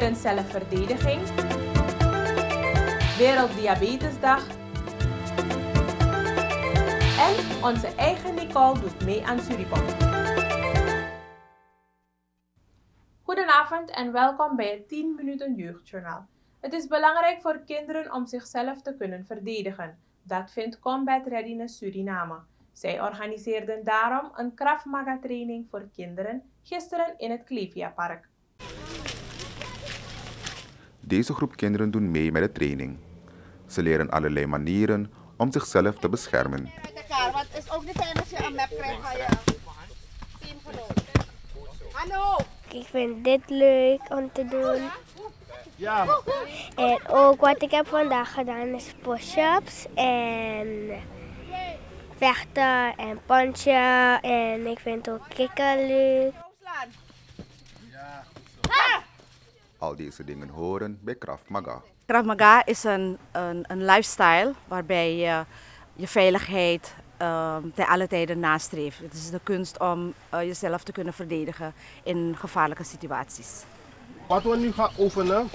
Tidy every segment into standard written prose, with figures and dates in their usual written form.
leren zelfverdediging, Werelddiabetesdag en onze eigen Nicole doet mee aan Suricom. Goedenavond en welkom bij het 10 minuten jeugdjournaal. Het is belangrijk voor kinderen om zichzelf te kunnen verdedigen. Dat vindt Combat Readiness Suriname. Zij organiseerden daarom een Krav Maga training voor kinderen gisteren in het Klevia Park. Deze groep kinderen doen mee met de training. Ze leren allerlei manieren om zichzelf te beschermen. Want het is ook niet fijn als je een map krijgt van je teamgenoot. Hallo! Ik vind dit leuk om te doen. Ja. En ook wat ik heb vandaag gedaan is push-ups en vechten en punchen. En ik vind ook kicken leuk. Al deze dingen horen bij Krav Maga. Krav Maga is een lifestyle waarbij je je veiligheid ten alle tijden nastreeft. Het is de kunst om jezelf te kunnen verdedigen in gevaarlijke situaties. Wat we nu gaan oefenen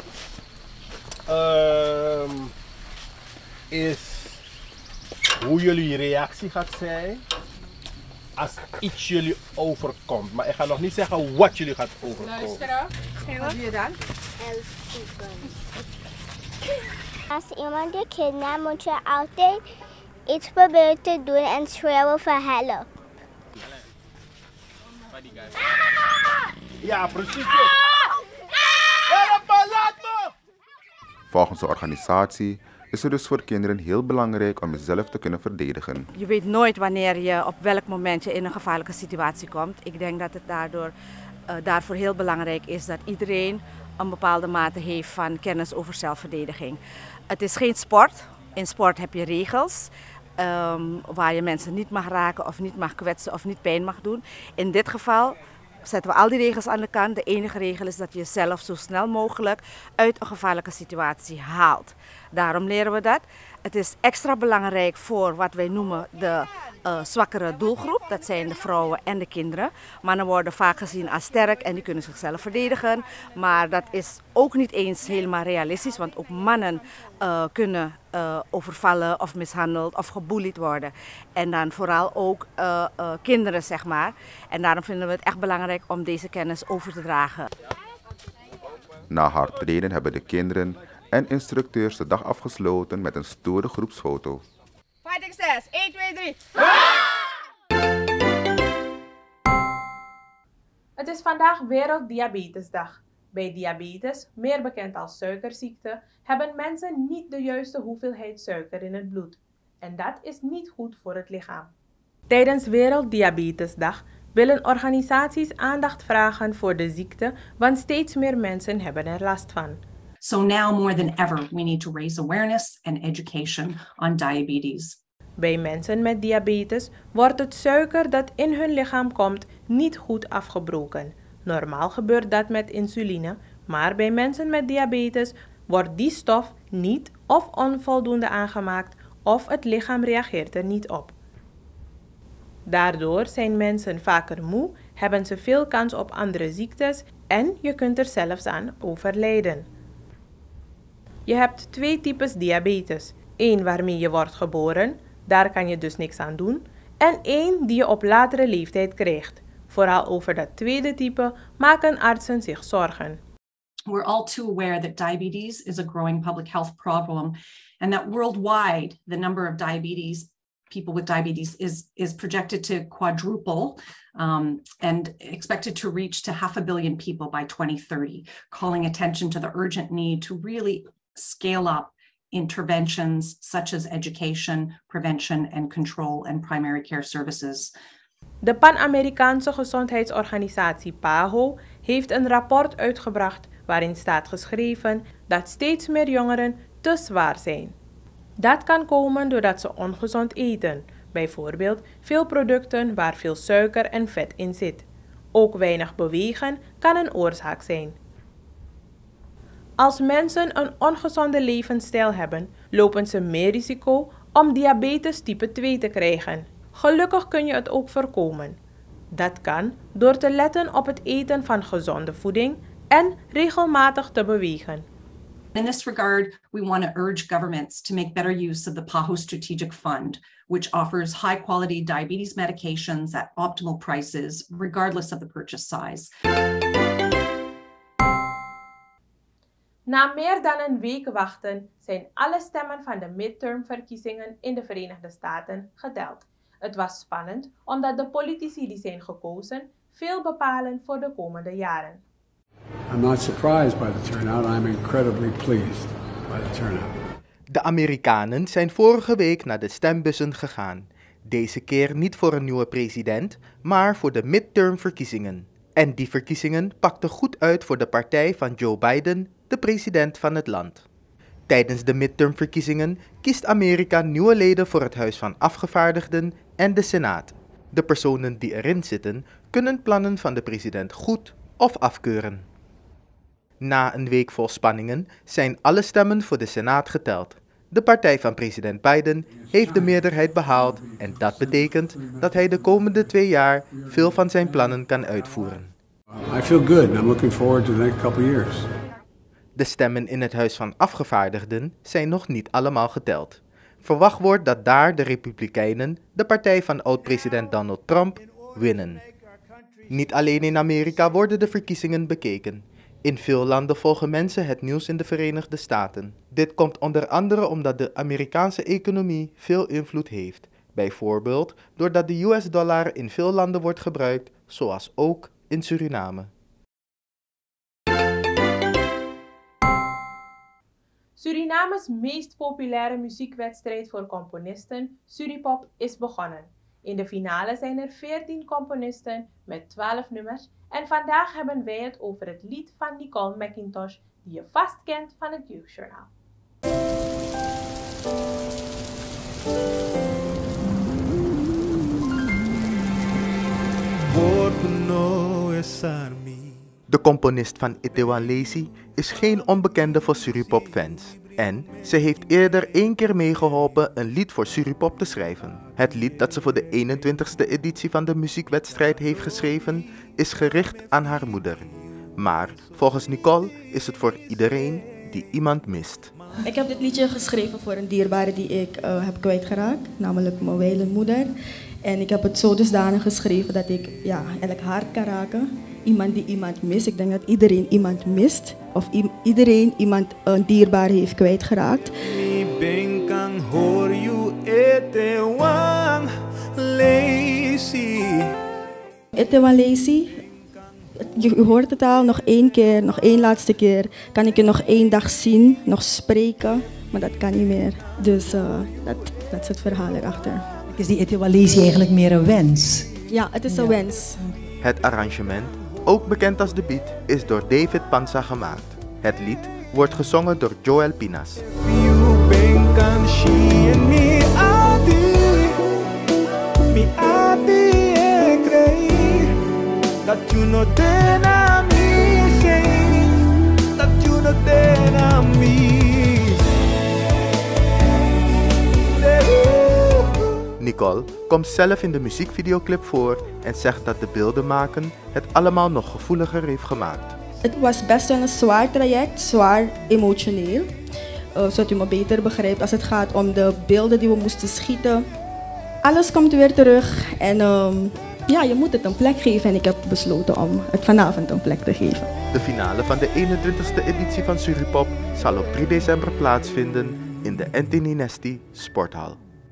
is hoe jullie reactie gaat zijn als iets jullie overkomt. Maar ik ga nog niet zeggen wat jullie gaat overkomen. Luisteren. Wat doe je dan? Als iemand je kidnapt moet je altijd iets proberen te doen en schreeuwen voor help. Ja, precies. Help me, laat me! Volgens de organisatie is het dus voor kinderen heel belangrijk om jezelf te kunnen verdedigen. Je weet nooit wanneer je op welk moment je in een gevaarlijke situatie komt. Ik denk dat het daarvoor heel belangrijk is dat iedereen een bepaalde mate heeft van kennis over zelfverdediging. Het is geen sport. In sport heb je regels waar je mensen niet mag raken of niet mag kwetsen of niet pijn mag doen. In dit geval zetten we al die regels aan de kant. De enige regel is dat je jezelf zo snel mogelijk uit een gevaarlijke situatie haalt. Daarom leren we dat. Het is extra belangrijk voor wat wij noemen de zwakkere doelgroep. Dat zijn de vrouwen en de kinderen. Mannen worden vaak gezien als sterk en die kunnen zichzelf verdedigen. Maar dat is ook niet eens helemaal realistisch, want ook mannen kunnen overvallen of mishandeld of gebullied worden. En dan vooral ook kinderen, zeg maar. En daarom vinden we het echt belangrijk om deze kennis over te dragen. Na hard trainen hebben de kinderen en instructeurs de dag afgesloten met een stoere groepsfoto. Fighting stairs. 1, 2, 3. Het is vandaag Werelddiabetesdag. Bij diabetes, meer bekend als suikerziekte, hebben mensen niet de juiste hoeveelheid suiker in het bloed. En dat is niet goed voor het lichaam. Tijdens Werelddiabetesdag willen organisaties aandacht vragen voor de ziekte, want steeds meer mensen hebben er last van. So now more than ever, we need to raise awareness and education on diabetes. Bij mensen met diabetes wordt het suiker dat in hun lichaam komt niet goed afgebroken. Normaal gebeurt dat met insuline, maar bij mensen met diabetes wordt die stof niet of onvoldoende aangemaakt of het lichaam reageert er niet op. Daardoor zijn mensen vaker moe, hebben ze veel kans op andere ziektes en je kunt er zelfs aan overlijden. Je hebt 2 types diabetes. 1 waarmee je wordt geboren, daar kan je dus niks aan doen. En 1 die je op latere leeftijd krijgt. Vooral over dat tweede type maken artsen zich zorgen. We're all too aware that diabetes is a growing public health problem and that worldwide the number of people with diabetes is projected to quadruple and expected to reach to 500 million people by 2030, calling attention to the urgent need to really scale up interventions such as education, prevention and control and primary care services. De Pan-Amerikaanse gezondheidsorganisatie PAHO heeft een rapport uitgebracht waarin staat geschreven dat steeds meer jongeren te zwaar zijn. Dat kan komen doordat ze ongezond eten, bijvoorbeeld veel producten waar veel suiker en vet in zit. Ook weinig bewegen kan een oorzaak zijn. Als mensen een ongezonde levensstijl hebben, lopen ze meer risico om diabetes type 2 te krijgen. Gelukkig kun je het ook voorkomen. Dat kan door te letten op het eten van gezonde voeding en regelmatig te bewegen. In this regard, we want to urge governments to make better use of the PAHO Strategic Fund, which offers high-quality diabetes medications at optimal prices, regardless of the purchase size. Na meer dan een week wachten zijn alle stemmen van de midtermverkiezingen in de Verenigde Staten geteld. Het was spannend omdat de politici die zijn gekozen veel bepalen voor de komende jaren. I'm not surprised by the turnout. I'm incredibly pleased by the turnout. De Amerikanen zijn vorige week naar de stembussen gegaan. Deze keer niet voor een nieuwe president, maar voor de midtermverkiezingen. En die verkiezingen pakten goed uit voor de partij van Joe Biden, de president van het land. Tijdens de midtermverkiezingen kiest Amerika nieuwe leden voor het Huis van Afgevaardigden en de Senaat. De personen die erin zitten kunnen plannen van de president goed of afkeuren. Na een week vol spanningen zijn alle stemmen voor de Senaat geteld. De partij van president Biden heeft de meerderheid behaald en dat betekent dat hij de komende 2 jaar veel van zijn plannen kan uitvoeren. I feel good and I'm looking forward to the next couple years. De stemmen in het Huis van Afgevaardigden zijn nog niet allemaal geteld. Verwacht wordt dat daar de Republikeinen, de partij van oud-president Donald Trump, winnen. Niet alleen in Amerika worden de verkiezingen bekeken. In veel landen volgen mensen het nieuws in de Verenigde Staten. Dit komt onder andere omdat de Amerikaanse economie veel invloed heeft. Bijvoorbeeld doordat de US-dollar in veel landen wordt gebruikt, zoals ook in Suriname. Surinames meest populaire muziekwedstrijd voor componisten, Suripop, is begonnen. In de finale zijn er 14 componisten met 12 nummers en vandaag hebben wij het over het lied van Nicole McIntosh, die je vast kent van het Jeugdjournaal. De componist van Itewan Lacy is geen onbekende voor Suripop-fans. En ze heeft eerder 1 keer meegeholpen een lied voor Suripop te schrijven. Het lied dat ze voor de 21ste editie van de muziekwedstrijd heeft geschreven, is gericht aan haar moeder. Maar volgens Nicole is het voor iedereen die iemand mist. Ik heb dit liedje geschreven voor een dierbare die ik heb kwijtgeraakt, namelijk mijn wijlenmoeder. En ik heb het zo dusdanig geschreven dat ik elk hart kan raken. Iemand die iemand mist. Ik denk dat iedereen iemand mist. Of iedereen iemand een dierbaar heeft kwijtgeraakt. Itewan Lacy. Je hoort het al, nog 1 keer, nog 1 laatste keer. Kan ik je nog 1 dag zien, nog spreken. Maar dat kan niet meer. Dus dat is het verhaal erachter. Is die Itewan Lacy eigenlijk meer een wens? Ja, het is een wens. Het arrangement, ook bekend als de beat, is door David Panza gemaakt. Het lied wordt gezongen door Joel Pinas. Nicole komt zelf in de muziekvideoclip voor en zegt dat de beelden maken het allemaal nog gevoeliger heeft gemaakt. Het was best wel een zwaar traject, zwaar emotioneel. Zodat u me beter begrijpt als het gaat om de beelden die we moesten schieten. Alles komt weer terug en je moet het een plek geven en ik heb besloten om het vanavond een plek te geven. De finale van de 21ste editie van Suripop zal op 3 december plaatsvinden in de Anthony Nesty Sporthal.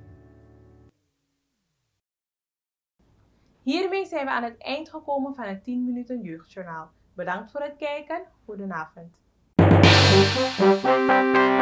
Hiermee zijn we aan het eind gekomen van het 10 minuten Jeugdjournaal. Bedankt voor het kijken. Goedenavond.